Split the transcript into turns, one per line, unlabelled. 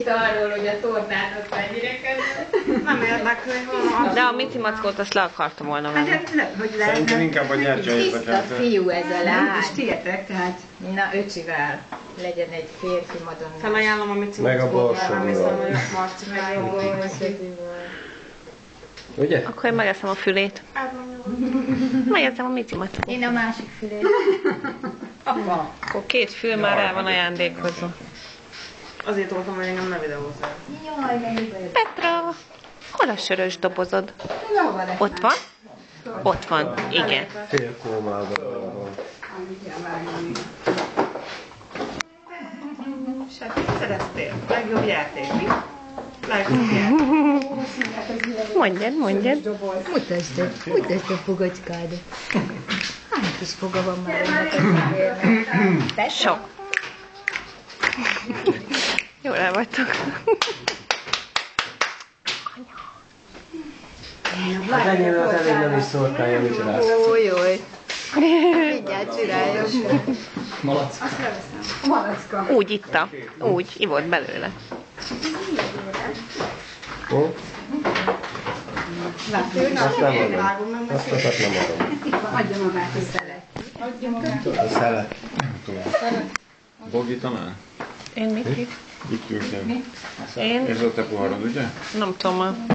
Arról, hogy a tornának mennyire kedves.
Nem érdekel, hogy
De a Mici Mackót azt le akarta volna venni.
Hát, hogy lehet.
Szerintem inkább a gyertyáit
Tiszta fiú ez a lány.
És tietek, tehát.
Na, öcsivel legyen egy férfi madonna.
Felajánlom a Mici
Meg a
Mackóval,
borsodról.
nem hiszem, hogy a Marcikájával.
Ugye?
Akkor én megeszem a fülét. Megeszem a Mici Mackót.
Én a másik fülét.
Apa.
Akkor 2 fül már el van ajándékozva.
Azért voltam, hogy engem ne videózzál.
Jaj, de mi baj.
Petra, hol a sörös dobozod?
Hol van ez?
Ott van? Ott van, igen.
Fél kómában van.
Szerettél? Legjobb játék, mi? Legjobb játék.
Mondjad.
Mutasd a fogacskádat. Hány kis foga van már ennek az ígérnek?
Sok. Jól el vagytok.
Hát ennyire az elég nem is szóltál, jön is rá.
Ójj. Mindjárt csináljam.
Malacka.
Úgy itta. Úgy, ivott belőle.
Ó? Azt nem adom. Azt nem adom.
Adja magát a szelet.
A szelet.
Bogi talán?
Én mit?
Itt ültem.
Én
Ez a te poharod, ugye?
nem tudom.